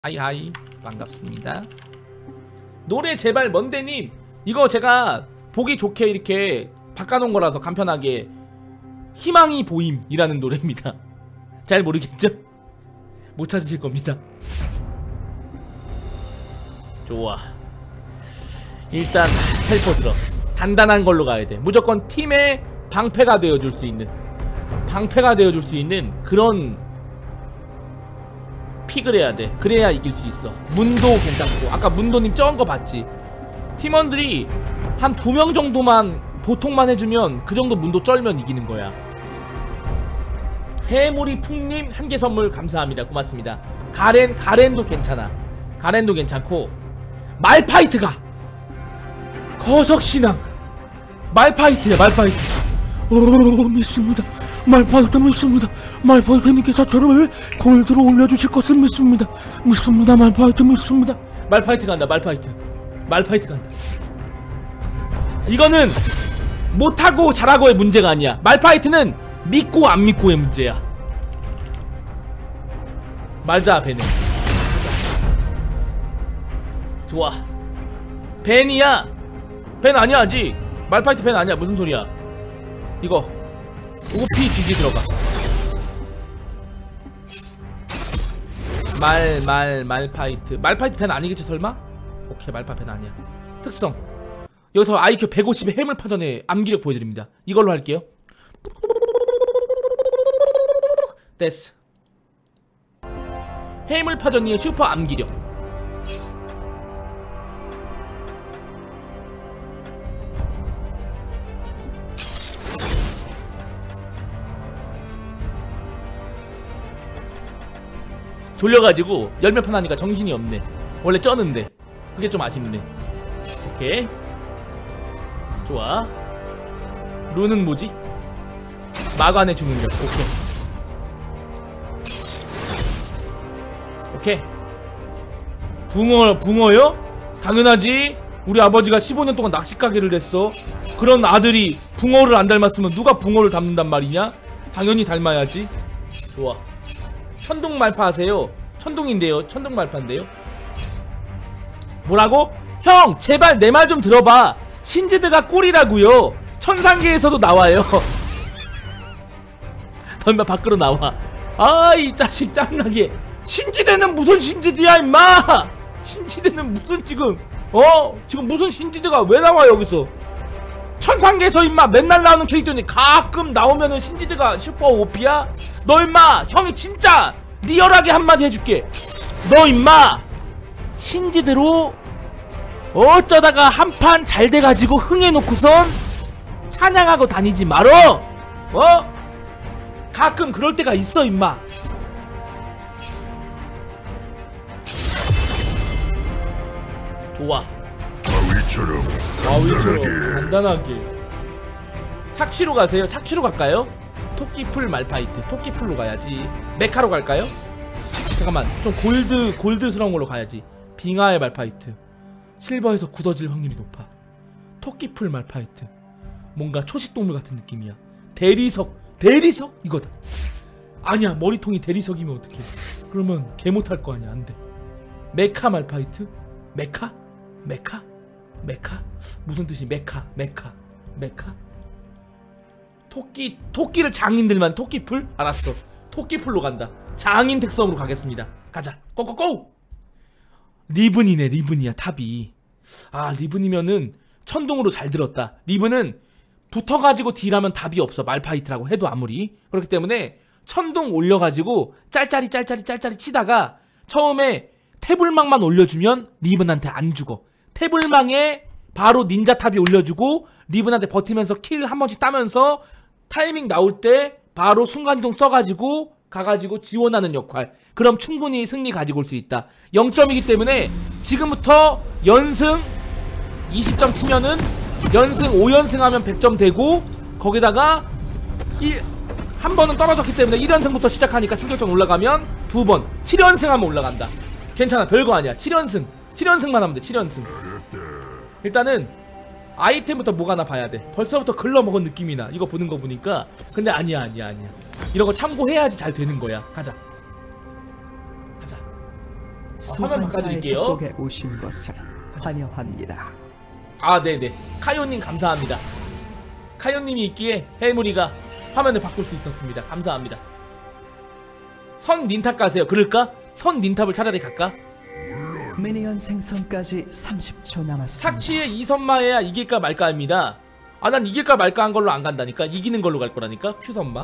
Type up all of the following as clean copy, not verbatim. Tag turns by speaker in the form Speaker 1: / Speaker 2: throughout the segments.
Speaker 1: 하이하이 반갑습니다. 노래 제발 먼데님, 이거 제가 보기 좋게 이렇게 바꿔놓은 거라서 간편하게 희망이 보임이라는 노래입니다. 잘 모르겠죠? 못 찾으실 겁니다. 좋아, 일단 헬퍼 들어. 단단한 걸로 가야 돼. 무조건 팀의 방패가 되어줄 수 있는, 그런 픽을 해야 돼. 그래야 이길 수 있어. 문도 괜찮고, 아까 문도님 쩌은 거 봤지? 팀원들이 한 2명 정도만 보통만 해주면, 그 정도 문도 쩔면 이기는 거야. 해물이 풍님 1개 선물 감사합니다. 고맙습니다. 가렌도 괜찮아. 가렌도 괜찮고, 말파이트가 거석신앙 말파이트야. 말파이트 믿습니다. 말파이트 믿습니다. 말파이트님께서 저를 골드로 올려주실 것을 믿습니다. 말파이트 믿습니다. 말파이트 간다. 말파이트 간다. 이거는 못하고 잘하고의 문제가 아니야. 말파이트는 믿고 안 믿고의 문제야. 말자. 벤은 좋아. 벤이야. 벤 아니야 아직. 말파이트 벤 아니야. 무슨 소리야. 이거 OPGG 들어가. 말파이트 벤 아니겠지 설마? 오케이, 말파이트 벤 아니야. 특성 여기서 IQ 150의 해물파전의 암기력 보여드립니다. 이걸로 할게요. 됐어. 해물파전이의 슈퍼 암기력. 졸려가지고 열몇 판 하니까 정신이 없네. 원래 쩌는데 그게 좀 아쉽네. 오케이, 좋아. 룬은 뭐지? 마관의 주문력. 오케이. 붕어요? 당연하지. 우리 아버지가 15년 동안 낚시가게를 했어. 그런 아들이 붕어를 안 닮았으면 누가 붕어를 닮는단 말이냐? 당연히 닮아야지. 좋아. 천둥말파 하세요. 천둥인데요. 천둥말파인데요. 뭐라고? 형 제발 내 말 좀 들어봐. 신지드가 꿀이라고요. 천상계에서도 나와요. 너 임마 밖으로 나와. 아, 이 자식 짱나게. 신지드는 무슨 신지드야 임마. 신지드는 무슨 지금 무슨 신지드가 왜 나와 여기서. 천상계에서 임마 맨날 나오는 캐릭터니 가끔 나오면은 신지드가 슈퍼 OP야? 너 임마 형이 진짜 리얼하게 한마디 해줄게. 너 임마 신지드로 어쩌다가 한판 잘 돼가지고 흥해놓고선 찬양하고 다니지 말어. 가끔 그럴 때가 있어 임마. 좋아. 바위처럼 간단하게. 착취로 가세요. 착취로 갈까요? 토끼풀 말파이트. 토끼풀로 가야지. 메카로 갈까요? 잠깐만, 좀 골드스러운 걸로 가야지. 빙하의 말파이트. 실버에서 굳어질 확률이 높아. 토끼풀 말파이트. 뭔가 초식동물 같은 느낌이야. 대리석 이거다. 아니야, 머리통이 대리석이면 어떡해. 그러면 개 못할 거 아니야. 안돼. 메카 말파이트. 메카? 무슨 뜻이 메카? 토끼를 장인들만. 토끼풀? 알았어. 토끼풀로 간다. 장인 특성으로 가겠습니다. 가자. 고고고! 리븐이네. 리븐이야 탑이. 아, 리븐이면은 천둥으로 잘 들었다. 리븐은 붙어가지고 딜하면 답이 없어. 말파이트라고 해도 아무리. 그렇기 때문에 천둥 올려가지고 짤짤이 치다가 처음에 태블망만 올려주면 리븐한테 안 죽어. 태블망에 바로 닌자탑이 올려주고 리븐한테 버티면서 킬 한 번씩 따면서 타이밍 나올 때 바로 순간이동 써가지고 가가지고 지원하는 역할. 그럼 충분히 승리 가지고 올 수 있다. 0점이기 때문에 지금부터 연승 20점 치면은 연승 5연승 하면 100점 되고, 거기다가 한 번은 떨어졌기 때문에 1연승부터 시작하니까 승격점 올라가면 2번 7연승 하면 올라간다. 괜찮아, 별거 아니야. 7연승만 하면 돼. 7연승. 일단은 아이템부터 뭐가 나 봐야 돼. 벌써부터 글러먹은 느낌이 나. 이거 보는 거 보니까. 근데 아니야. 이런 거 참고해야지 잘 되는 거야. 가자. 화면 바꿔드릴게요.
Speaker 2: 협곡에 오신 것을 환영합니다.
Speaker 1: 아 네네, 카요님 감사합니다. 카요님이 있기에 해무리가 화면을 바꿀 수 있었습니다. 감사합니다. 선 닌탑 가세요. 그럴까? 선 닌탑을 차라리 갈까?
Speaker 2: 미니언 생성까지 30초 남았습니다.
Speaker 1: 착취의 이선마해야 이길까 말까 합니다. 아 난 이길까 말까 한 걸로 안 간다니까. 이기는 걸로 갈 거라니까. 큐선마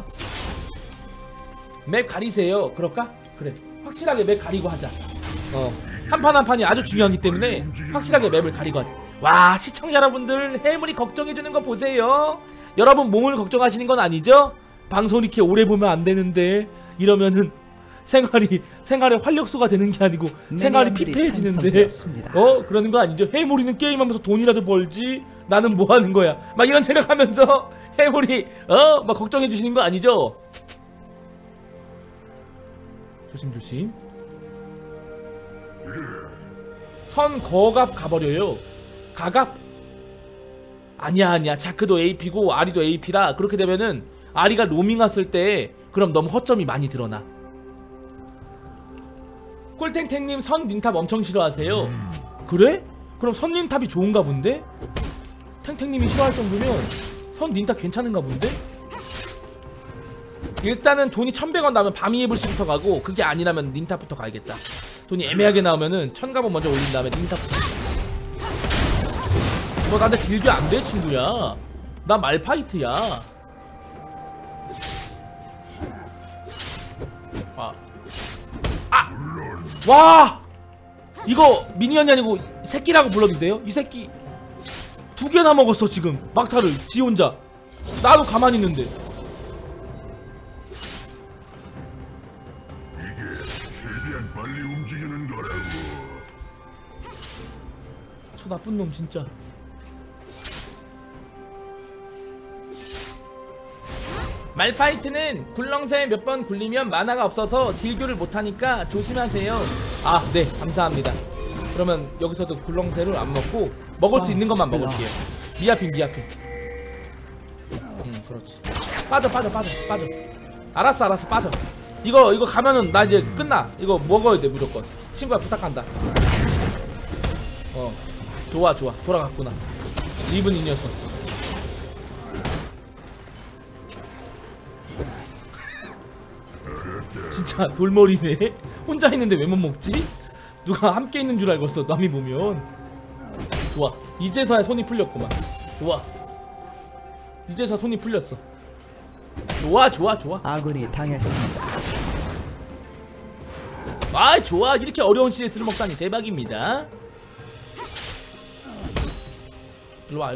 Speaker 1: 맵 가리세요. 그럴까? 그래, 확실하게 맵 가리고 하자. 한 판 한 판이 아주 중요하기 때문에 확실하게 맵을 가리고 하자. 와, 시청자 여러분들, 해물이 걱정해주는 거 보세요. 여러분 몸을 걱정하시는 건 아니죠? 방송 이렇게 오래 보면 안 되는데 이러면은 생활의 활력소가 되는 게 아니고 생활이 피폐해지는데 그러는 거 아니죠? 해물이는 게임하면서 돈이라도 벌지, 나는 뭐 하는 거야, 막 이런 생각하면서 해물이 막 걱정해 주시는 거 아니죠? 조심조심. 선 거갑 가버려요. 가갑? 아니야. 자크도 AP고 아리도 AP라 그렇게 되면은 아리가 로밍 왔을 때 그럼 너무 허점이 많이 드러나. 꿀탱탱님 선 닌탑 엄청 싫어하세요. 그래? 그럼 선 닌탑이 좋은가 본데? 탱탱님이 싫어할 정도면 선 닌탑 괜찮은가 본데? 일단은 돈이 1100원 나오면 바미에블스부터 가고, 그게 아니라면 닌탑부터 가야겠다. 돈이 애매하게 나오면은 1000갑원 먼저 올린 다음에 닌탑부터 가자. 너 나한테 딜교 안 돼 친구야. 나 말파이트야. 와! 이거 미니언이 아니고 새끼라고 불러도 돼요? 이 새끼 2개나 먹었어 지금 막타를 지 혼자. 나도 가만히 있는데.
Speaker 3: 이게 최대한 빨리 움직이는 거라고.
Speaker 1: 저 나쁜 놈 진짜. 말파이트는 굴렁쇠 몇 번 굴리면 만화가 없어서 딜교를 못하니까 조심하세요. 아 네, 감사합니다. 그러면 여기서도 굴렁쇠를 안 먹고 먹을 수 있는 것만 먹을게요. 미아핀 그렇지. 빠져. 알았어 빠져. 이거 가면은 나 이제 끝나. 이거 먹어야 돼 무조건. 친구야 부탁한다. 좋아 돌아갔구나. 리븐 이 녀석. 진짜 돌머리네. 혼자 있는데 왜 못 먹지? 누가 함께 있는 줄 알겠어 남이 보면. 좋아, 이제서야 손이 풀렸구만. 좋아, 이제서 손이 풀렸어. 좋아.
Speaker 2: 아군이 당했습니다.
Speaker 1: 아 좋아, 이렇게 어려운 CS를 먹다니 대박입니다. 일로와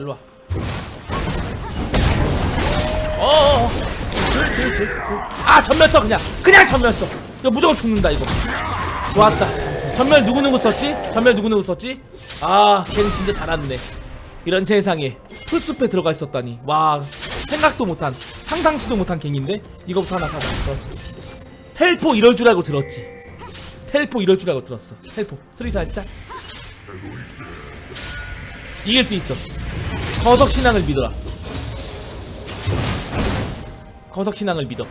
Speaker 1: 아 전멸 써. 그냥 전멸 써. 이거 무조건 죽는다 이거. 좋았다. 전멸 누구 썼지? 아 걔는 진짜 잘았네. 이런 세상에 풀숲에 들어가 있었다니. 와, 생각도 못한, 상상치도 못한 갱인데. 이거부터 하나 사자. 텔포 이럴 줄 알고 들었지. 텔포 스리 살짝. 이길 수 있어. 거석신앙을 믿어라. 거석신앙을 믿어.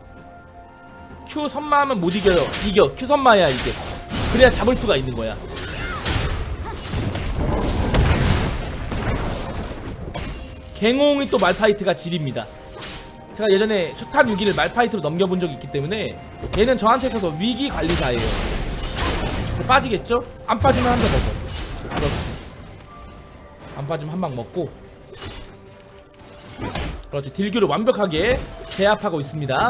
Speaker 1: Q 선마하면 못 이겨요. 이겨. Q 선마야 이게. 그래야 잡을 수가 있는 거야. 갱홍이 또 말파이트가 질입니다. 제가 예전에 슈탑 6기를 말파이트로 넘겨본 적이 있기 때문에 얘는 저한테 있어서 위기 관리사예요. 빠지겠죠? 안 빠지면 한 대 먹어. 그렇지. 안 빠지면 한 방 먹고. 그렇지. 딜교를 완벽하게 제압하고 있습니다.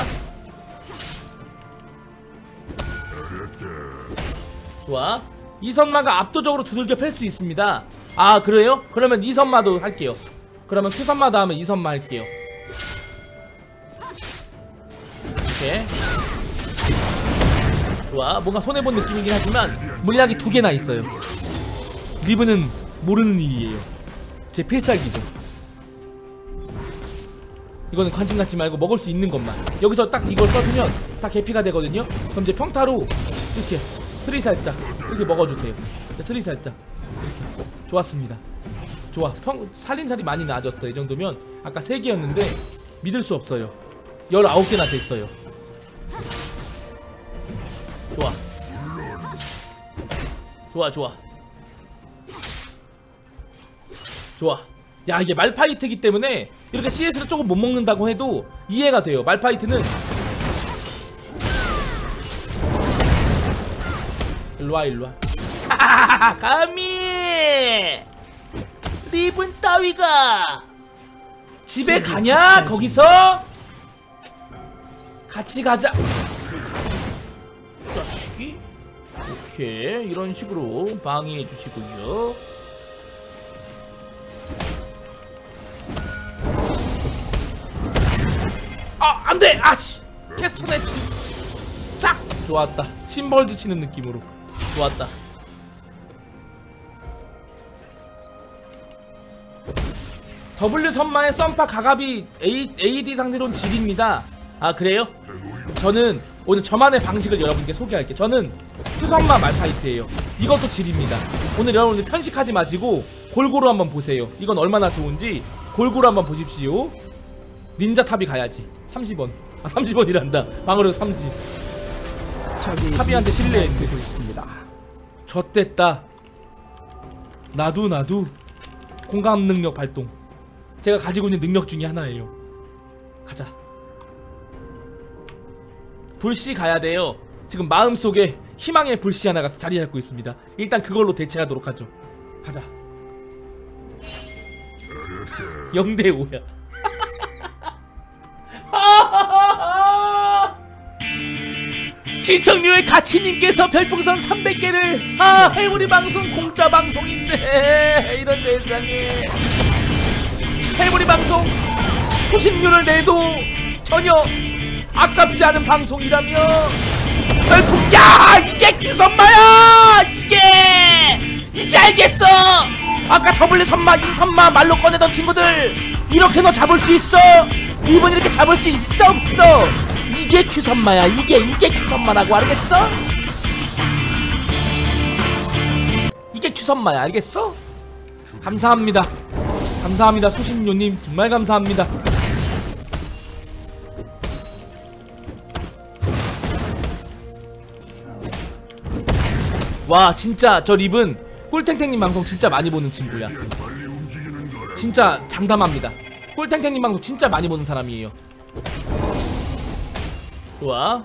Speaker 1: 좋아. 이선마가 압도적으로 두들겨 팰 수 있습니다. 아 그래요? 그러면 이선마도 할게요. 그러면 Q선마 다음에 이선마 할게요. 이렇게. 좋아. 뭔가 손해본 느낌이긴 하지만 물약이 2개나 있어요. 리브는 모르는 일이에요. 제 필살기죠. 이거는 관심 갖지 말고 먹을 수 있는 것만. 여기서 딱 이걸 써주면 다 개피가 되거든요. 그럼 이제 평타로 이렇게 트리 살짝 이렇게 먹어주세요. 트리 살짝 이렇게. 좋았습니다. 좋아. 살림살이 많이 나아졌어. 이 정도면 아까 3개였는데 믿을 수 없어요. 19개나 됐어요. 좋아. 좋아 좋아 좋아. 야 이게 말파이트기 때문에 이렇게 CS를 조금 못 먹는다고 해도 이해가 돼요. 말파이트는 일로와 일로와. 감히 리븐 따위가 집에 가냐? 거기서 같이 가자. 자식이. 오케이 이런 식으로 방해해 주시고요. 아 안돼. 아씨 캐스터네. 짝. 좋았다. 심벌드 치는 느낌으로 좋았다. W 선마의 썸파 가갑이 AD 상대로는 질입니다. 아 그래요? 저는 오늘 저만의 방식을 여러분께 소개할게요. 저는 투선마 말파이트예요. 이것도 질입니다. 오늘 여러분들 편식하지 마시고 골고루 한번 보세요. 이건 얼마나 좋은지 골고루 한번 보십시오. 닌자 탑이 가야지. 30원. 아 30원이란다. 방어력 30.
Speaker 2: 적이
Speaker 1: 탑이한테 신뢰했네.
Speaker 2: 있습니다.
Speaker 1: 젖됐다. 나도 공감 능력 발동. 제가 가지고 있는 능력 중에 하나예요. 가자. 불씨 가야 돼요. 지금 마음속에 희망의 불씨 하나가 자리 잡고 있습니다. 일단 그걸로 대체하도록 하죠. 가자. 0대5야. 시청률 가치님께서 별풍선 300개를 해물이 방송 공짜 방송인데 이런 세상에 해물이 방송 소식률을 내도 전혀 아깝지 않은 방송이라며 별풍. 야 이게 규선마야. 이게 이제 알겠어. 아까 W 선마 2선마 말로 꺼내던 친구들 이렇게 너 잡을 수 있어? 이번 이렇게 잡을 수 있어 없어? 이게 큐선마야. 이게 큐선마라고 알겠어? 이게 큐선마야 알겠어? 감사합니다. 감사합니다 수신료님 정말 감사합니다. 와 진짜 저 립은 꿀탱탱님 방송 진짜 많이 보는 친구야. 진짜 장담합니다. 꿀탱탱님 방송 진짜 많이 보는 사람이에요. 좋아.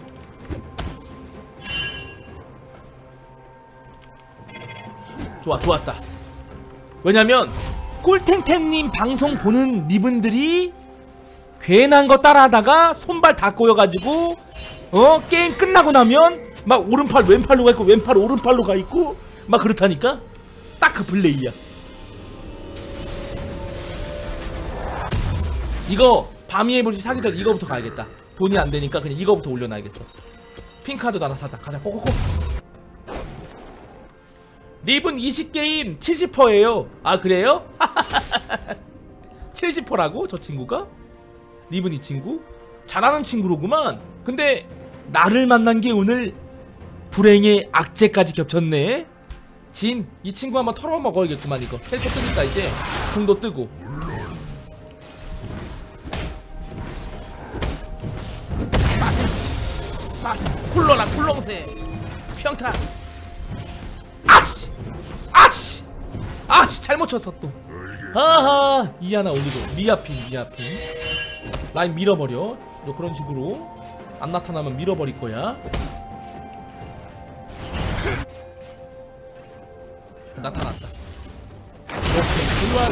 Speaker 1: 좋았다. 왜냐면 꿀탱탱님 방송 보는 니분들이 괜한 거 따라하다가 손발 다 꼬여가지고 게임 끝나고 나면 막 오른팔 왼팔로 가 있고 왼팔 오른팔로 가 있고 막 그렇다니까. 딱 그 플레이야. 이거 밤이의 불씨 사기 전에 이거부터 가야겠다. 돈이 안 되니까 그냥 이거부터 올려놔야겠어. 핑카드도 하나 사자. 가자. 꼬꼬꼬. 립은 20게임 70%예요. 아 그래요? 70%라고? 저 친구가? 립은 이 친구? 잘하는 친구로구만. 근데 나를 만난 게 오늘 불행의 악재까지 겹쳤네. 진, 이 친구 한번 털어먹어야겠구만. 이거 헬퍼 뜨니까 이제 궁도 뜨고. 빠세 쿨러라 쿨렁새 평타. 아씨 잘못 쳤어 또. 아하 이 하나 올리고 미아핀 라인 밀어버려. 너 그런 식으로 안 나타나면 밀어버릴 거야. 나타났다. 오케이 좋아.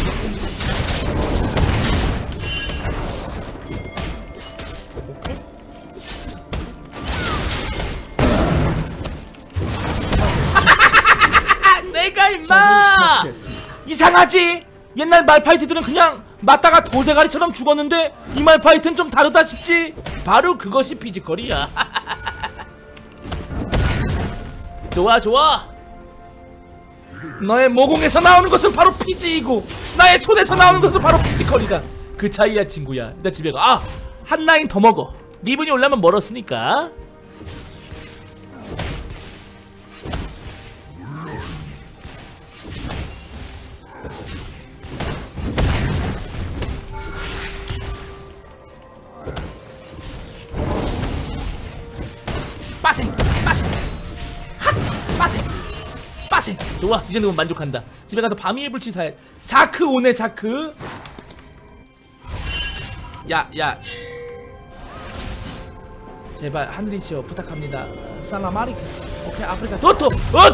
Speaker 1: 내가 임마 이상하지? 옛날 말파이트들은 그냥 맞다가 돌대가리처럼 죽었는데 이 말파이트는 좀 다르다 싶지? 바로 그것이 피지컬이야. 좋아. 너의 모공에서 나오는 것은 바로 피지이고 나의 손에서 나오는 것은 바로 피지컬이다. 그 차이야 친구야. 일단 집에 가. 한 라인 더 먹어. 리븐이 올라면 멀었으니까. 빠세 빠세. 좋아, 이 정도면 만족한다. 집에 가서 밤이의 불치 사야. 자크 오네, 자크. 야 제발 하늘이시여 부탁합니다. 살라마리카. 오케이, 아프리카 도토.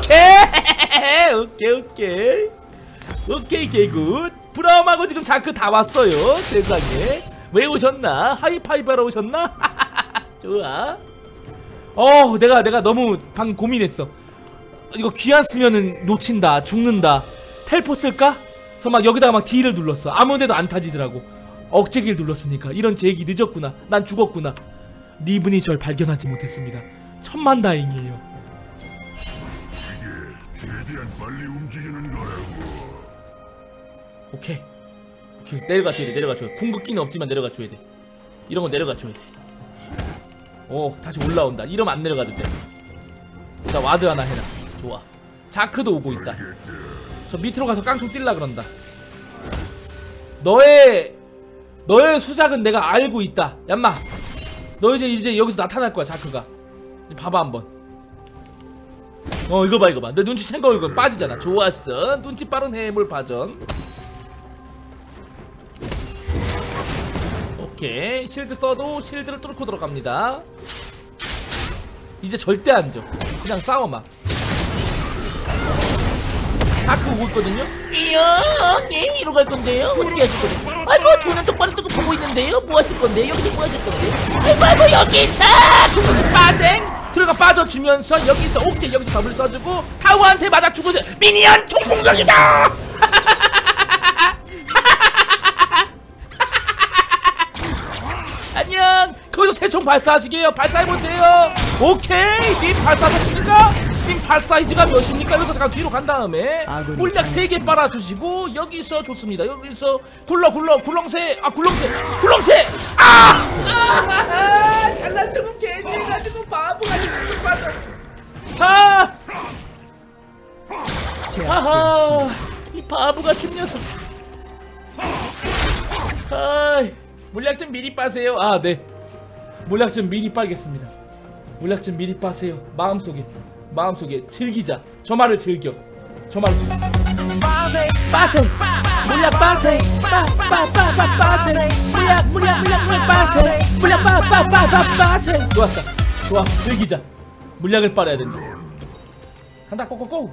Speaker 1: 오케이 개굿. 브라움하고 지금 자크 다 왔어요. 세상에. 왜 오셨나? 하이파이브하러 오셨나? 좋아. 내가 너무 방금 고민했어. 이거 귀안 쓰면은 놓친다, 죽는다. 텔포 쓸까? 그래서 막 여기다가 막 D를 눌렀어. 아무데도 안 타지더라고. 억제기를 눌렀으니까. 이런 제기 늦었구나. 난 죽었구나. 리븐이 절 발견하지 못했습니다. 천만다행이에요.
Speaker 3: 이게 최대한 빨리 움직이는 거라고.
Speaker 1: 오케이 내려가줘야 돼. 궁극기는 없지만 내려가줘야 돼. 이런 거 내려가줘야 돼. 다시 올라온다. 이러면 안 내려가도 돼. 나 와드 하나 해라. 좋아. 자크도 오고 있다. 저 밑으로 가서 깡총 뛸라 그런다. 너의 수작은 내가 알고 있다. 얌마, 너 이제 여기서 나타날 거야. 자크가. 봐봐 한번. 이거 봐. 내 눈치 챈 거 이거 빠지잖아. 좋았어. 눈치 빠른 해물 파전. 오케이, 실드 써도 실드를 뚫고 들어갑니다. 이제 절대 안 져. 그냥 싸워마. 다크 오고 있거든요? 이로 갈 건데요? 어떻게 하실 건데요? 아이고, 돈은 똑바로 뜨고 보고 있는데요? 뭐 하실 건데요? 여기서 뭐 하실 건데요? 아이고, 여기서! 빠생! 들어가 빠져주면서 여기서 오케이, 여기서 더블 써주고 타워한테 맞아 죽으세요. 미니언 총공격이다! 안녕! 거기서 새총 발사하시게요. 발사해보세요. 오케이! 님 발사하셨습니까? 님 발사이즈가 몇입니까? 여기서 잠깐 뒤로 간 다음에 물약 3개 빨아주시고 여기서 좋습니다. 여기서 굴렁새! 잘난 척은 괜히 해가지고 바보같이 죽을 빠져. 하하, 이 바보같은 녀석. 물약 좀 미리 빠세요. 네. 물약 좀 미리 빨겠습니다. 물약 좀 미리 빠세요. 마음속에 즐기자. 저 말을 즐겨. 저 말을 즐겨. 빠세. 물약 빠세. 빠세. 물약 빠세. 물약 빠세. 좋아. 즐기자. 물약을 빨아야 된다. 간다. 고고고.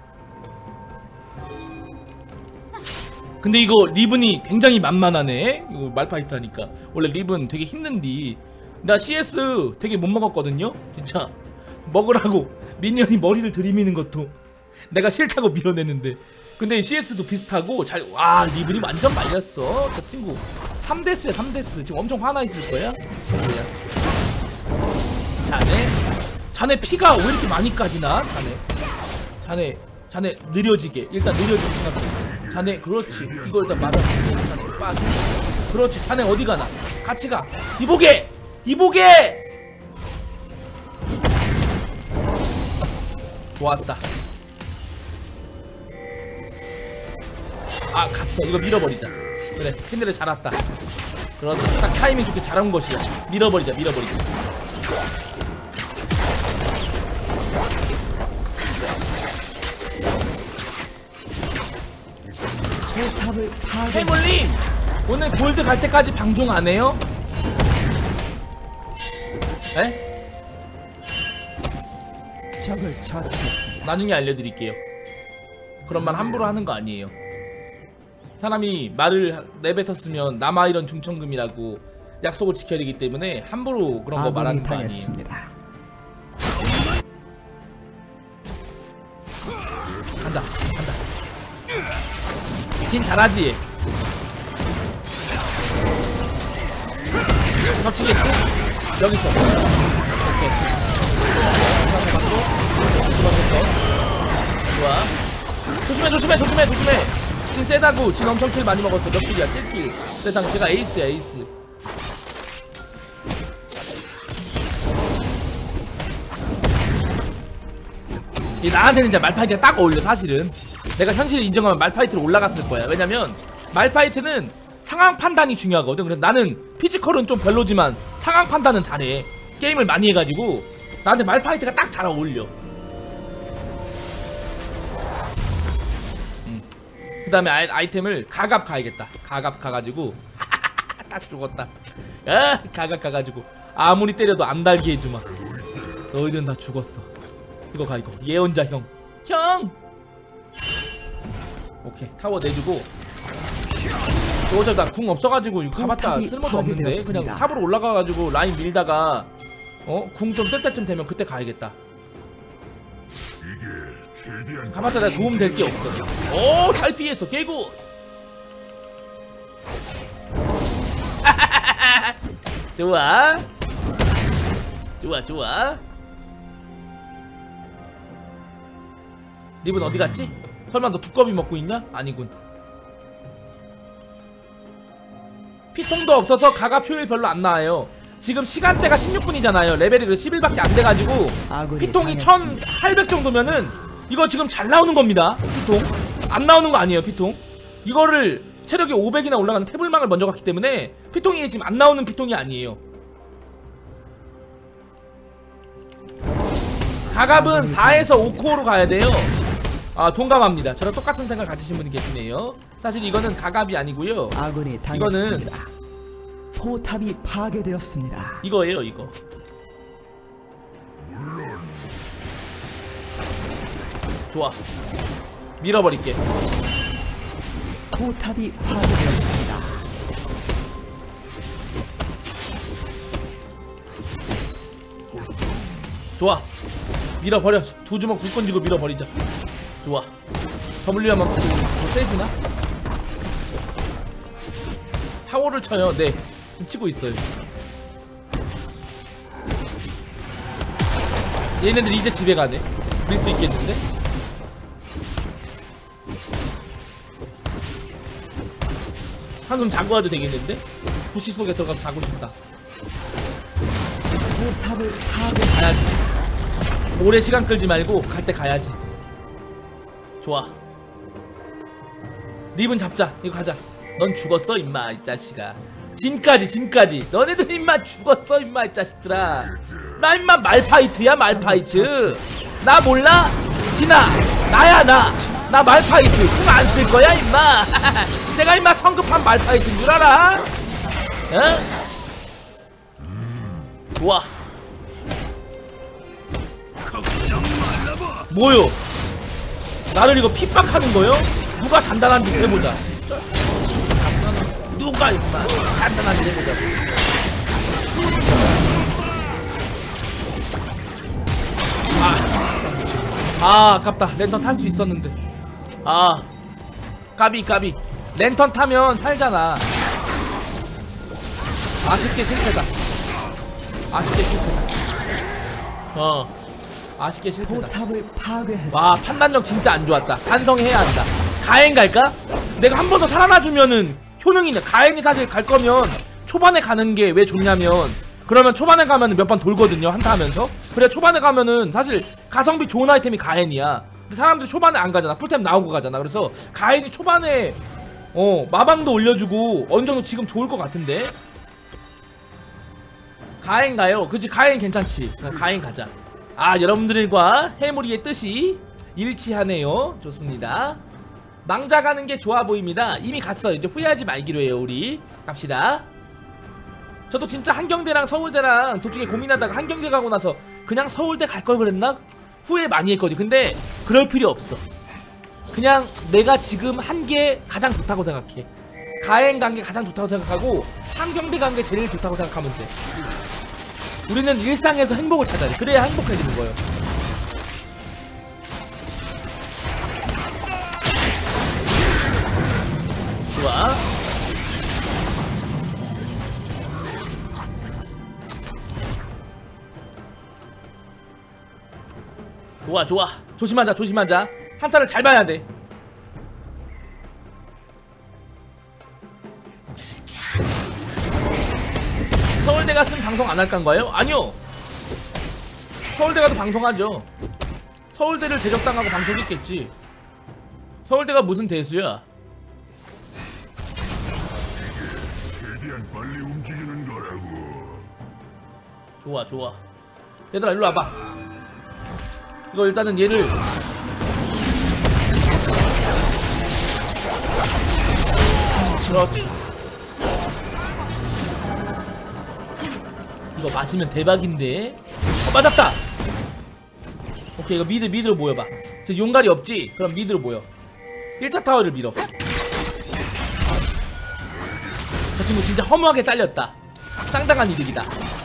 Speaker 1: 근데 이거 리븐이 굉장히 만만하네. 이거 말파이트 하니까. 원래 리븐 되게 힘든디. 나 CS 되게 못 먹었거든요. 진짜 먹으라고 미니언이 머리를 들이미는 것도 내가 싫다고 밀어내는데. 근데 CS도 비슷하고 와, 리븐이 완전 말렸어. 저 친구 3데스야 3데스. 지금 엄청 화나 있을 거야. 자네 피가 왜 이렇게 많이 까지나? 자네 느려지게. 일단 느려지게 생각해. 자네 그렇지. 이거 일단 맞아. 자네 빠져. 그렇지. 자네 어디 가나? 같이 가. 이보게. 좋았다. 갔어. 이거 밀어버리자. 그래, 캔들을 잘 왔다. 그렇지. 딱 타이밍 좋게 잘한 것이야. 밀어버리자. 해물님, 오늘 골드 갈 때까지 방송 안 해요? 에?
Speaker 2: 적을 처치했습니다.
Speaker 1: 나중에 알려드릴게요. 그런 말 함부로 하는 거 아니에요. 사람이 말을 내뱉었으면 남아이런 중천금이라고 약속을 지켜야 되기 때문에 함부로 그런 거 말하는 거 아니에요. 간다. 진 잘하지? 터치겠지? 여기서. 오케이. 좋아. 조심해. 진 세다고. 진 엄청 킬 많이 먹었어. 몇 킬이야? 7킬. 세상 제가 에이스야, 에이스. 나한테는 이제 말파이트가 딱 어울려. 사실은 내가 현실을 인정하면 말파이트로 올라갔을 거야. 왜냐면 말파이트는 상황 판단이 중요하거든. 그래서 나는 피지컬은 좀 별로지만 상황 판단은 잘해. 게임을 많이 해가지고 나한테 말파이트가 딱 잘 어울려. 그 다음에 아이템을 가갑 가야겠다. 가갑 가가지고 딱 죽었다. 아, 가갑 가가지고 아무리 때려도 안 달게 해주마. 너희들은 다 죽었어. 이거 가, 이거 예언자 형. 오케이, 타워 내주고. 저거 나 궁 없어가지고 이거 가봤자 쓸모도 없는데 그냥 탑으로 올라가가지고 라인 밀다가 궁 좀 쓸 때쯤 되면 그때 가야겠다. 가봤자 내가 도움 될 게 없어. 오, 잘 피했어. 개구. 좋아. 좋아. 립은 어디 갔지? 설마 너 두꺼비 먹고 있냐? 아니군. 피통도 없어서 가갑 효율 별로 안 나와요. 지금 시간대가 16분이잖아요. 레벨이 11밖에 안 돼가지고 피통이 1800 정도면은 이거 지금 잘 나오는 겁니다. 피통 안 나오는 거 아니에요. 피통 이거를 체력이 500이나 올라가는 태블망을 먼저 갔기 때문에 피통이 지금 안 나오는 피통이 아니에요. 가갑은 4에서 5코어로 가야 돼요. 아, 동감합니다. 저랑 똑같은 생각 가지신 분이 계시네요. 사실 이거는 가갑이 아니고요.
Speaker 2: 아군이
Speaker 1: 이거는
Speaker 2: 포탑이 파괴되었습니다.
Speaker 1: 이거예요, 이거. 좋아. 밀어버릴게.
Speaker 2: 포탑이 파괴되었습니다.
Speaker 1: 좋아. 밀어버려. 두 주먹 불끈 쥐고 밀어버리자. 좋아. W 한번 더 세지나? 타워를 쳐요. 네, 지금 치고 있어요. 얘네들 이제 집에 가네. 밀 수 있겠는데? 한숨 자고 와도 되겠는데? 부시 속에 들어가서 자고 싶다.
Speaker 2: 포탑을 파괴.
Speaker 1: 가야지. 오래 시간 끌지 말고 갈 때 가야지. 좋아. 립은 잡자. 이거 가자. 넌 죽었어 임마 이 자식아. 진까지 너네들 임마 죽었어 임마 이 자식들아. 나 임마 말파이트야 말파이트. 나 몰라? 진아 나야 나 말파이트. 숨 안 쓸 거야 임마. 내가 임마 성급한 말파이트인 줄 알아? 어? 좋아. 뭐요? 나를 이거 핍박하는 거요? 누가 단단한지 해보자. 누가 임마 단단한지 해보자. 아깝다. 랜턴 탈 수 있었는데. 까비. 랜턴 타면 살잖아. 아쉽게 실패다. 아쉽게 실패다.
Speaker 2: 포탑을 파괴했습니다.
Speaker 1: 와, 판단력 진짜 안 좋았다. 반성해야 한다. 가행 갈까? 내가 한 번 더 살아나주면은 효능이네. 가행이 사실 갈 거면 초반에 가는 게 왜 좋냐면, 그러면 초반에 가면은 몇 번 돌거든요. 한타 하면서. 그래, 초반에 가면은 사실 가성비 좋은 아이템이 가행이야. 근데 사람들이 초반에 안 가잖아. 풀템 나오고 가잖아. 그래서 가행이 초반에 마방도 올려주고 어느 정도 지금 좋을 것 같은데. 가행 가요. 그치, 가행 괜찮지. 가행 가자. 여러분들과 해무리의 뜻이 일치하네요. 좋습니다. 망자 가는 게 좋아 보입니다. 이미 갔어요. 이제 후회하지 말기로 해요. 우리 갑시다. 저도 진짜 한경대랑 서울대랑 둘 중에 고민하다가 한경대 가고 나서 그냥 서울대 갈 걸 그랬나? 후회 많이 했거든요. 근데 그럴 필요 없어. 그냥 내가 지금 한 게 가장 좋다고 생각해. 가행 간 게 가장 좋다고 생각하고 한경대 간 게 제일 좋다고 생각하면 돼. 우리는 일상에서 행복을 찾아야 돼. 그래야 행복해지는 거예요. 좋아. 좋아. 조심하자. 한타를 잘 봐야 돼. 서울대 갔으면 방송 안 할까 거예요? 아니요. 서울대 가도 방송하죠. 서울대를 제적당하고 방송했겠지. 서울대가 무슨 대수야?
Speaker 3: 최대한 빨리 움직이는 거라고.
Speaker 1: 좋아. 얘들아 일로 와봐. 이거 일단은 얘를 그렇지. 이거 맞으면 대박인데. 맞았다. 오케이, 이거 미드로 모여봐. 지금 용갈이 없지? 그럼 미드로 모여. 1차 타워를 밀어. 저 친구 진짜 허무하게 잘렸다. 상당한 이득이다.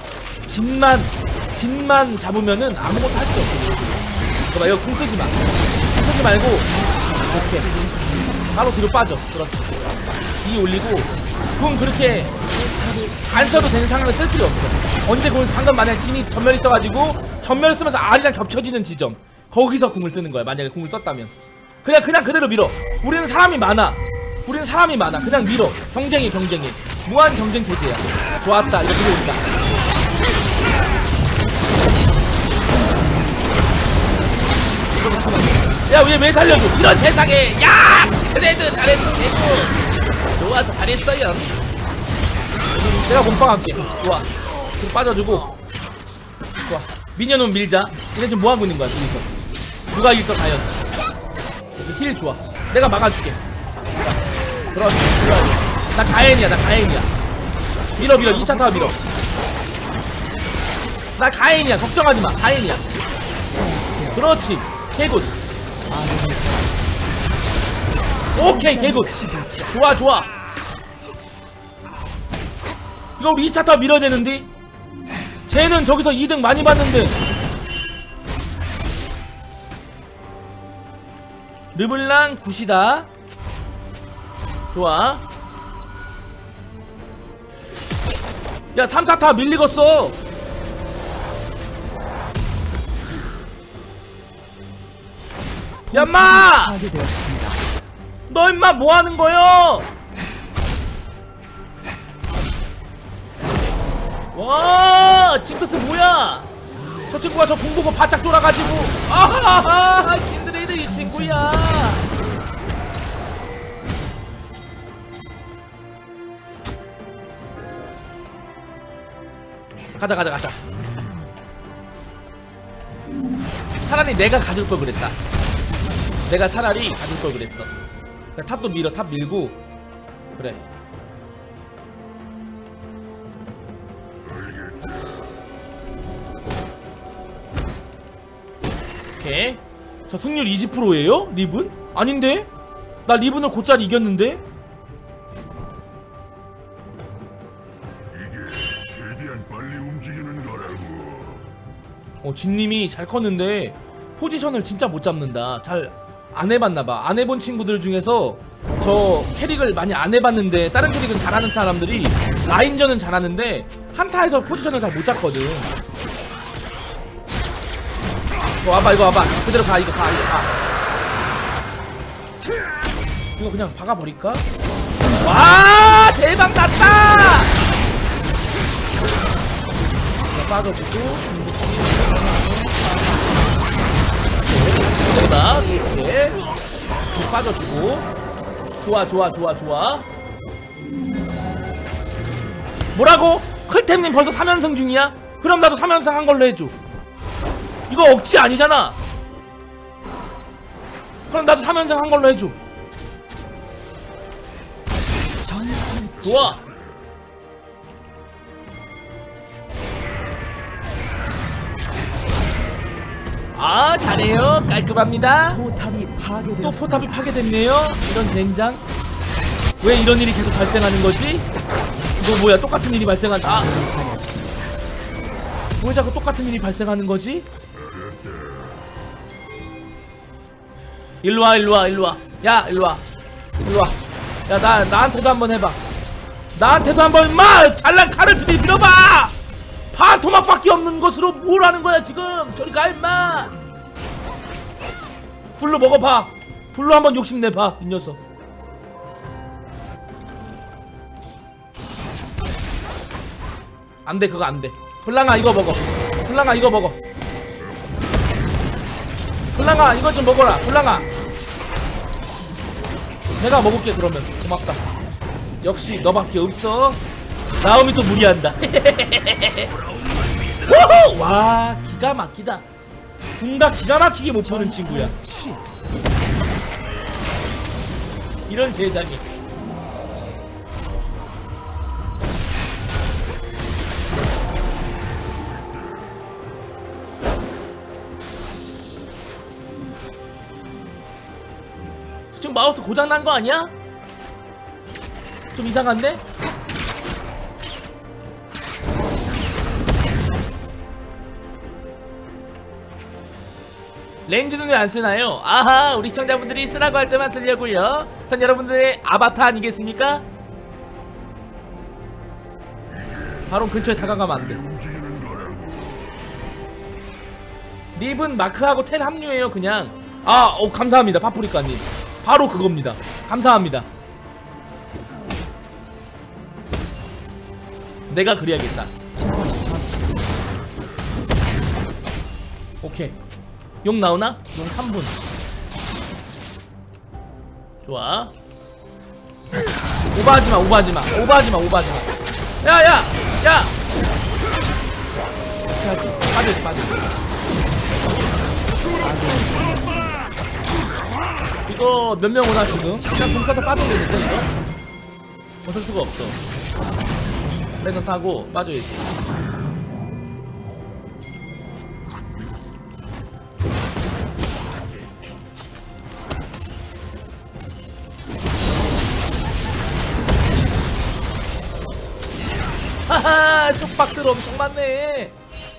Speaker 1: 진만 잡으면은 아무것도 할 수 없어. 이거 봐, 이거 궁 쓰지마. 궁 쓰지 말고 이렇게 바로 뒤로 빠져. 그렇지. 이 올리고 궁 그렇게 안 써도 되는 상황을 쓸 필요 없어. 언제 궁을 방금 만약에 진이 전멸이 떠가지고 전멸을 쓰면서 R이랑 겹쳐지는 지점, 거기서 궁을 쓰는 거야. 만약에 궁을 썼다면 그냥 그대로 밀어. 우리는 사람이 많아. 그냥 밀어. 경쟁이 무한 경쟁 체제야. 좋았다. 이거 들어온다. 야, 얘 살려줘. 이런 세상에. 야, 그래도 잘했어. 좋아서 잘했어요. 내가 몸빵할게. 좋아. 좀 빠져주고. 좋아. 미녀는 밀자. 얘네 지금 뭐하고 있는 거야, 둘이서. 누가 일서 과연. 힐 좋아. 내가 막아줄게. 그렇지. 나 가엔이야. 밀어. 2차 타워 밀어. 나 가엔이야. 걱정하지 마. 가엔이야. 그렇지. 개굿. 오케이, 개굿. 좋아. 이거 우리 2차 타워 밀어야 되는데. 쟤는 저기서 2등 많이 받는데. 르블랑 굿이다. 좋아. 야, 3차 타워 밀리겠어. 야, 인마! 너 인마 뭐하는 거요? 와, 징크스 뭐야? 저 친구가 저 공보고 바짝 돌아가지고. 아하하, 킨드레이드 이 친구야. 가자. 차라리 내가 가질 걸 그랬다. 내가 차라리 가질 걸 그랬어. 탑도 밀어. 탑 밀고. 그래. 오케이. 저 승률 20%예요? 리븐? 아닌데? 나 리븐을 곧잘 이겼는데?
Speaker 3: 이게 최대한 빨리 움직이는 거라고.
Speaker 1: 진님이 잘 컸는데 포지션을 진짜 못 잡는다. 잘 안 해봤나봐. 안 해본 친구들 중에서 저 캐릭을 많이 안 해봤는데 다른 캐릭은 잘하는 사람들이 라인전은 잘하는데 한타에서 포지션을 잘 못 잡거든. 이거 와봐. 그대로 가. 이거 그냥 박아버릴까? 와, 대박 났다! 빠져주고 대박. 이렇게 빠져주고. 좋아. 뭐라고? 클템님 벌써 3연승 중이야? 그럼 나도 3연승 한 걸로 해줘. 이거 억지 아니잖아. 그럼 나도 3연승 한 걸로 해줘. 좋아. 아, 잘해요. 깔끔합니다.
Speaker 2: 포탑이 파괴되었습니다.
Speaker 1: 또 포탑이 파괴됐네요. 이런 젠장. 왜 이런 일이 계속 발생하는 거지? 이거 뭐야, 똑같은 일이 발생한다. 왜 자꾸 똑같은 일이 발생하는 거지? 일로와. 야, 일로와. 야, 나한테도 한번 해봐. 나한테도 한번, 임마! 잘난 칼을 밀어봐! 반토막밖에 없는 것으로 뭘 하는 거야, 지금! 저리 가, 임마! 불로 먹어봐. 불로 한번 욕심내봐, 이 녀석. 안 돼, 그거 안 돼. 블랑아, 이거 먹어. 블랑아, 이거 좀 먹어라. 블랑아. 내가 먹을게, 그러면. 고맙다. 역시 너밖에 없어. 나오미 또 무리한다. 와, 기가 막히다. 궁다 기가 막히게 못 보는 친구야. 이런 세상에. 지금 마우스 고장난 거 아니야? 좀 이상한데? 렌즈는 왜 안 쓰나요? 아하, 우리 시청자분들이 쓰라고 할 때만 쓰려고요. 전 여러분들의 아바타 아니겠습니까? 바로 근처에 다가가면 안 돼.
Speaker 3: 움직이는 거라고.
Speaker 1: 립은 마크하고 텔 합류해요, 그냥. 아, 감사합니다, 파프리카님. 바로 그겁니다. 감사합니다. 내가 그래야겠다.
Speaker 2: 적을 처치했습니다.
Speaker 1: 오케이. 용 나오나? 용 3분. 좋아. 오버하지마, 오버하지마, 오버하지마, 오버하지마. 야, 야, 야. 빠져야지, 빠져야지. 이거 몇 명 오나 지금? 그냥 공 쏴서 빠져야 되는데 이거? 벗을 수가 없어. 레전 타고 빠져야지. 하하, 속박들 엄청 많네.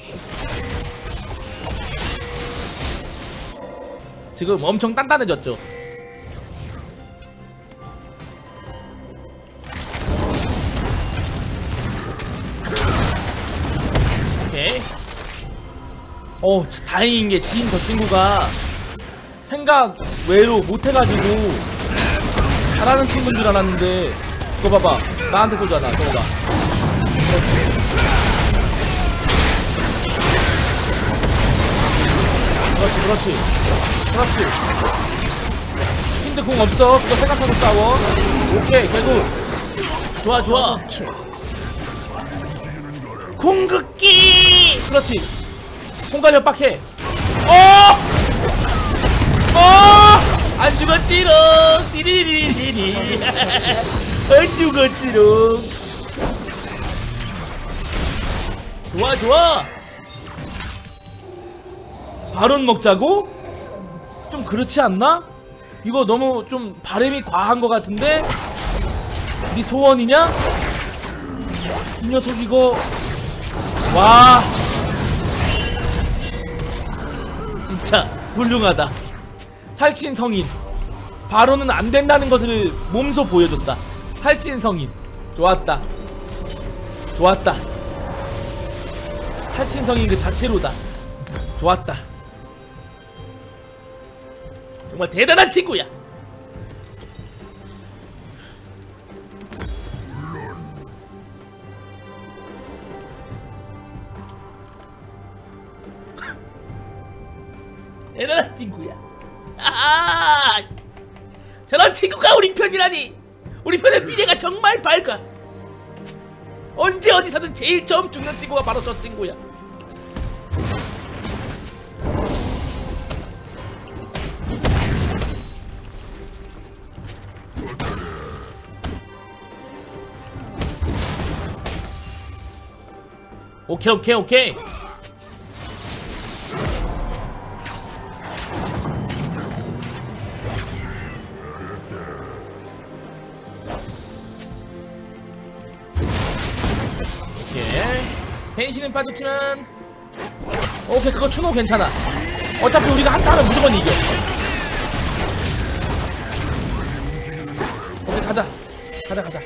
Speaker 1: 지금 엄청 단단해졌죠. 오케이. 다행인 게 지인 저 친구가 생각 외로 못해가지고 잘하는 친구인 줄 알았는데, 이거 봐봐, 나한테 쏘잖아. 저거 봐. 그렇지, 그렇지, 그렇지. 힌드 공 없어. 그거 생각하고 싸워. 오케이, 개구. 좋아, 좋아. 궁극기. 그렇지. 공간 협박해. 안 죽었지롱. 띠리리리리. 안 죽었지롱. 좋아, 좋아. 바론 먹자고? 좀 그렇지 않나? 이거 너무 좀 바램이 과한 것 같은데? 네 소원이냐? 이 녀석 이거. 와, 진짜 훌륭하다. 살신 성인. 바론은 안 된다는 것을 몸소 보여줬다. 살신 성인. 좋았다. 좋았다. 살신 성인 그 자체로다. 좋았다. 정말 대단한 친구야. 대단한 친구야. 저런 친구가 우리 편이라니. 우리 편의 미래가 정말 밝아. 언제 어디서든 제일 처음 죽는 친구가 바로 저 친구야. 오케이, 오케이, 오케이. 오케이. 펜신은 빠졌지만 오케이, 그거 추노 괜찮아. 어차피 우리가 한타 하면 무조건 이겨. 오케이, 가자. 가자, 가자.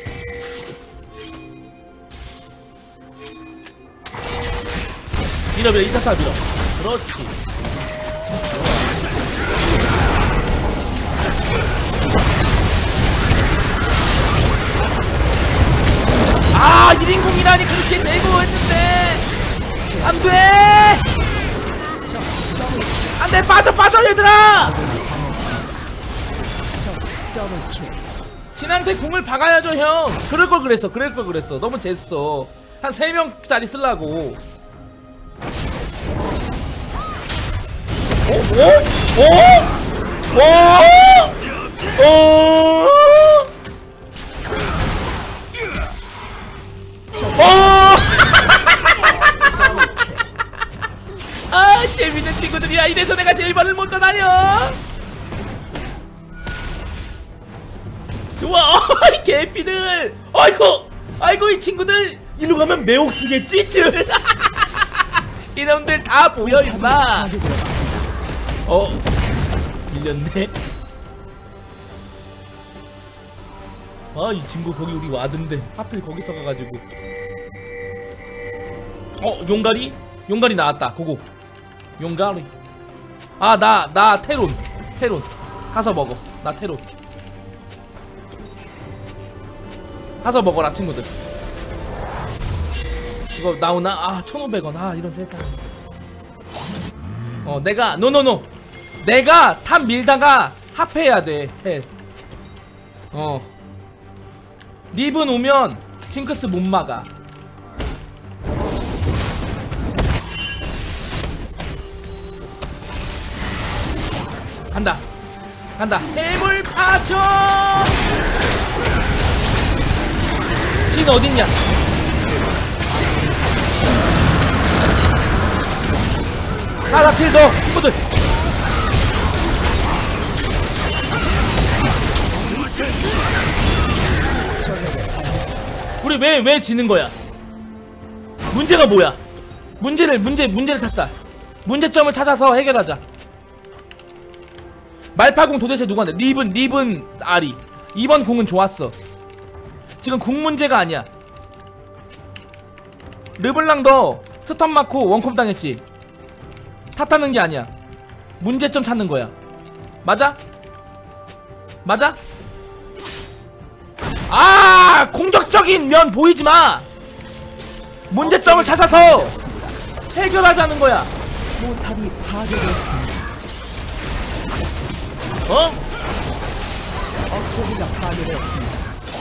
Speaker 1: 밀어, 밀어. 이타타 밀어. 그렇지. 아, 1인공이라니 그렇게 내고 했는데 안돼! 안돼! 빠져, 빠져 얘들아! 신한테 공을 박아야죠 형. 그럴걸 그랬어, 그럴걸 그랬어. 너무 쟀어. 한 3명짜리 쓰려고. 아, 재밌는 친구들이야. 이래서 내가 제일 말을 못 떠나요. 개피들. 아이고 이 친구들 일로 가면 매혹수겠지. 이놈들 다 보여 임마. 밀렸네. 아 이 친구 거기 우리 와든데 하필 거기서 가가지고. 용가리 나왔다. 고고 용가리. 아 나 테론 가서 먹어. 나 테론 가서 먹어라 친구들. 이거 나오나? 아 1,500원. 아 이런 세상. 내가 노노노 내가 탑 밀다가 합해야 돼. 해. 리븐 오면 징크스 못 막아. 간다 해물 파전. 진 어딨냐? 하나 킬 더 친구들. 우리 왜 지는 거야? 문제가 뭐야? 문제를 찾자. 문제점을 찾아서 해결하자. 말파궁 도대체 누구한테? 리븐 아리. 이번 궁은 좋았어. 지금 궁 문제가 아니야. 르블랑도 스턴 맞고 원콤 당했지. 탓하는 게 아니야. 문제점 찾는 거야. 맞아? 아 공격적인 면 보이지마. 문제점을 찾아서 해결하자는 거야.
Speaker 2: 포탑이 파괴되었습니다. 억제기가 파괴되었습니다.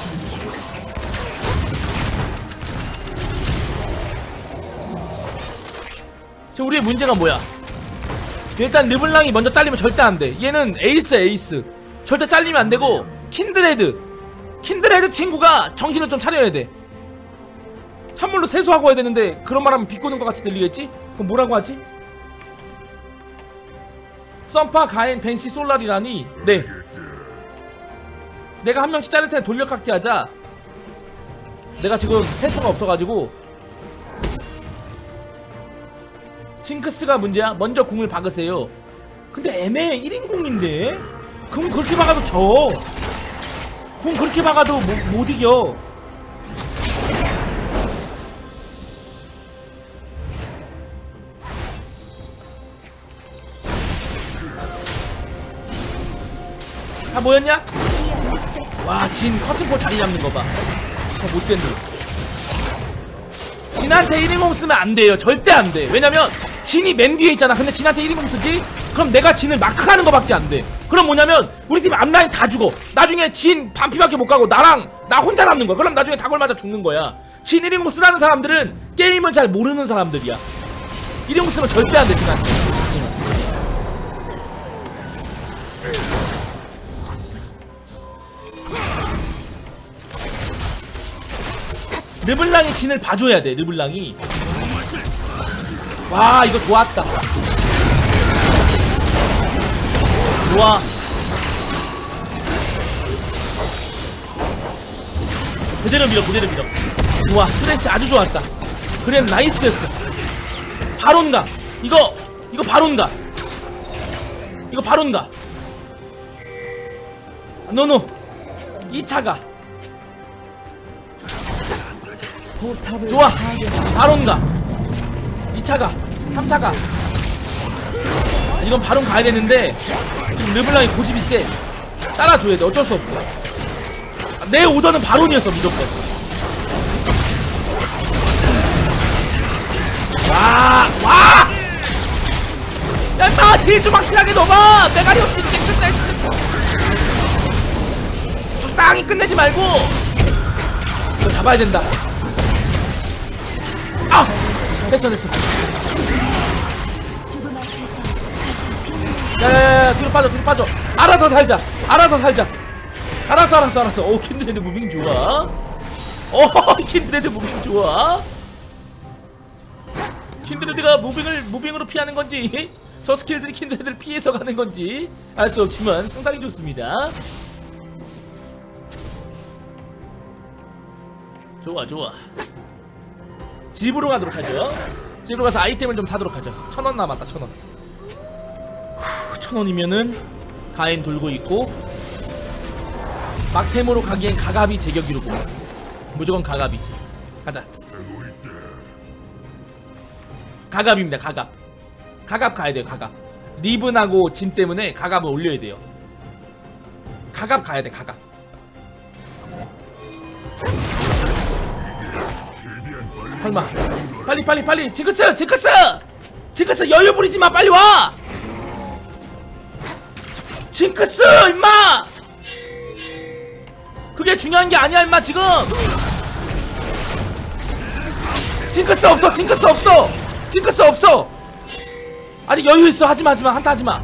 Speaker 1: 지금 우리의 문제가 뭐야? 일단 르블랑이 먼저 잘리면 절대 안돼. 얘는 에이스. 절대 잘리면 안되고. 킨드레드 친구가 정신을 좀 차려야 돼. 찬물로 세수하고 해야 되는데 그런 말하면 비꼬는 것 같이 들리겠지? 그럼 뭐라고 하지? 썸파, 가엔, 벤시, 솔라리라니. 네 내가 한 명씩 자를 때 돌려깎기 하자. 내가 지금 테스터가 없어가지고. 징크스가 문제야? 먼저 궁을 박으세요. 근데 애매해. 1인궁인데 궁 그렇게 박아도 져. 궁 그렇게 박아도 못 이겨. 다 모였냐? 와, 진 커튼콜 자리 잡는 거 봐. 못됐네. 진한테 1인공 쓰면 안 돼요. 절대 안 돼. 왜냐면 진이 맨 뒤에 있잖아. 근데 진한테 1인공 쓰지? 그럼 내가 진을 마크하는 거밖에 안 돼. 그럼 뭐냐면 우리 팀 앞라인 다 죽어. 나중에 진 반피밖에 못 가고 나 혼자 남는 거야. 그럼 나중에 다골 맞아 죽는 거야. 진 1인공 쓰라는 사람들은 게임을 잘 모르는 사람들이야. 1인공 쓰면 절대 안 돼. 진한테. 르블랑이 진을 봐줘야 돼. 르블랑이. 와, 이거 좋았다. 좋아. 그대로 밀어. 좋아. 스트레스 아주 좋았다. 그래, 나이스였어. 바론가. 이거 바론가. 노노. 2차가. 좋아. 바론가. 2차가. 3차가. 이건 바론 가야 되는데 지금 르블랑이 고집이 세. 따라줘야 돼. 어쩔 수 없어. 내 오더는 바론이었어. 무조건. 와! 야, 임마! 딜 좀 확실하게 넣어봐! 메가리 없이 이렇게 적당히 끝내지 말고! 이거 잡아야 된다. 아! 됐어. 야야야, 뒤로 빠져. 알아서 살자. 알았어. 오, 킨드레드 무빙 좋아. 킨드레드 무빙 좋아. 킨드레드가 무빙으로 피하는 건지, 저 스킬들이 킨드레드를 피해서 가는 건지 알 수 없지만 상당히 좋습니다. 좋아 좋아. 집으로 가도록 하죠. 집으로 가서 아이템을 좀 사도록 하죠. 1000원 남았다. 1000원. 1000원이면은 가엔 돌고 있고 막템으로 가기엔 가갑이 제격이로고 무조건 가갑이지. 가자.
Speaker 3: 하고 있다.
Speaker 1: 가갑입니다. 가갑. 가갑 가야 돼요. 가갑. 리븐하고 진 때문에 가갑을 올려야 돼요. 가갑 가야 돼. 가갑.
Speaker 3: 최대한 빨리
Speaker 1: 설마.
Speaker 3: 움직이는 거라고.
Speaker 1: 빨리. 징크스 여유 부리지 마. 빨리 와. 징크스 임마. 그게 중요한 게 아니야 임마 지금. 징크스 없어. 아직 여유 있어. 하지마. 한타 하지마.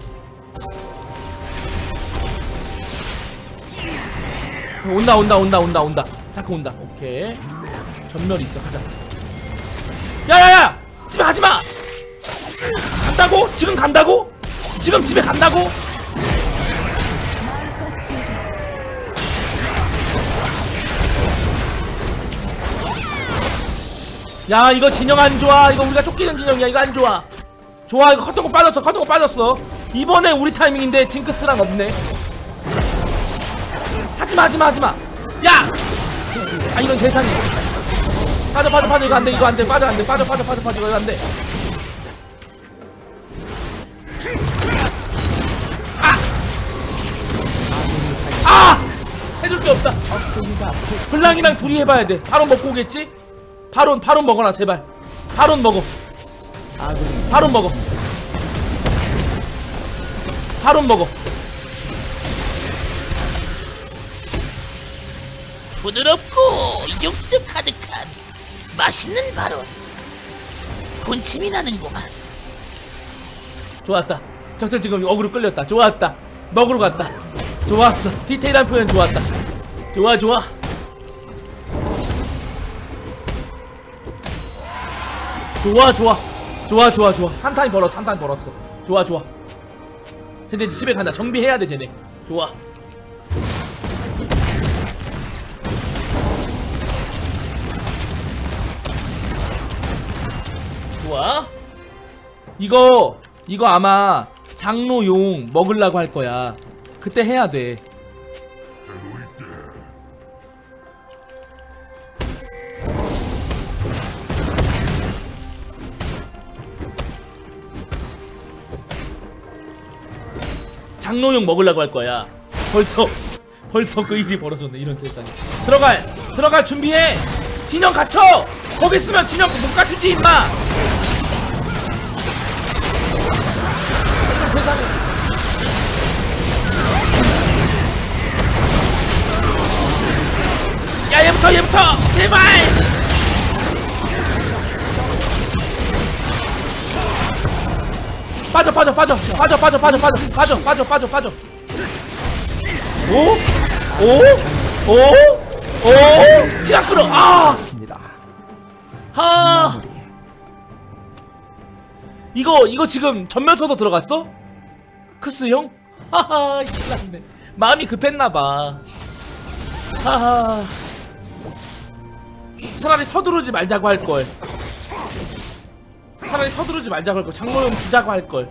Speaker 1: 온다. 자꾸 온다. 오케이. 전멸이 있어. 가자. 야야야. 집에 가지마. 간다고? 지금 간다고? 지금 집에 간다고? 야 이거 진영 안 좋아. 이거 우리가 쫓기는 진영이야. 이거 안 좋아. 좋아 이거 커튼고 빠졌어. 이번에 우리 타이밍인데 징크스랑 없네. 하지마. 야! 아 이건 세상이. 빠져 이거 안돼. 빠져 이거 안돼. 해줄 게 없다. 블랑이랑 둘이 해봐야 돼. 바론 먹고 오겠지? 바론 먹어라 제발. 바론 먹어.
Speaker 4: 부드럽고 육즙 가득한 맛있는 바론. 군침이 나는구만.
Speaker 1: 좋았다. 적들 지금 어그로 끌렸다. 좋았다. 먹으러 갔다. 좋았어. 디테일한 표현 좋았다. 좋아. 한타임 벌었어. 좋아. 쟤네 집에 간다. 정비해야 돼 쟤네. 좋아. 이거 아마 장로용 먹으려고 할 거야. 그때 해야 돼.
Speaker 3: 하고 있다.
Speaker 1: 장로용 먹으려고 할 거야. 벌써 그 일이 벌어졌네. 이런 세상에. 들어갈 준비해. 진영 갇혀. 거기 있으면 진영 못 갖추지 임마. 세상에. 야 얘부터 제발. 빠져. 오 지각 끌어.
Speaker 2: 맞습니다.
Speaker 1: 이거 지금 전면 서서 들어갔어? 크스 형? 하하 이났네. 마음이 급했나봐. 하하. 차라리 서두르지 말자고 할걸. 장모형 주자고 할걸.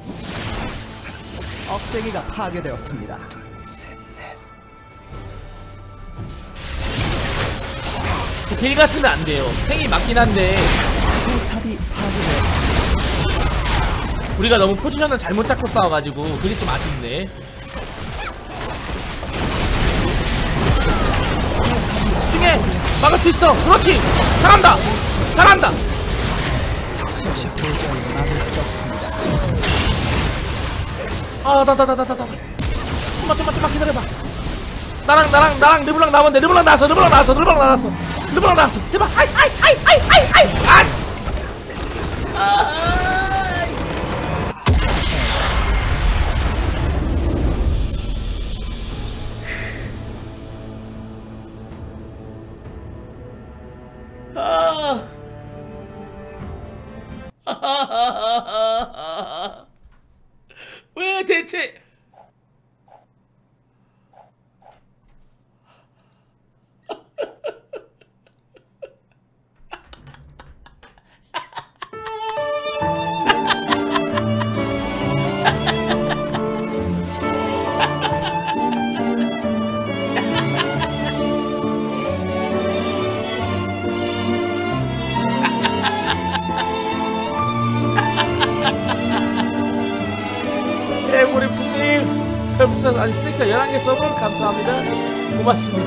Speaker 2: 억제기가 파괴되었습니다.
Speaker 1: 길 갔으면 안 돼요. 행이 맞긴 한데
Speaker 2: 포탑이 파괴되었습니다.
Speaker 1: 우리가 너무 포지션을 잘못 잡고 싸워가지고 그게 좀 아쉽네. 집중해. 막을 수 있어. 그렇지. 잘한다.
Speaker 2: 도저히 막을 수 없습니다.
Speaker 1: 좀만 기다려봐. 나랑 르블랑 나오면 돼. 르블랑 나왔어. 제발. 왜 대체 캐릭터 11개 서브 감사합니다. 고맙습니다.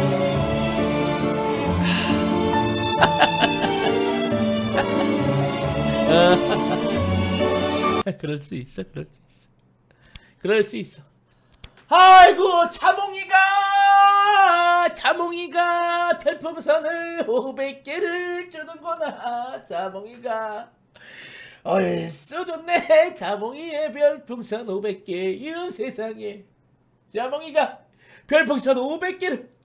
Speaker 1: 그럴 수 있어. 그럴 수 있어. 아이고 자몽이가 별풍선을 500개를 주는구나. 자몽이가 얼쑤 좋네. 자몽이의 별풍선 500개. 이런 세상에 자몽이가 별풍선 500개를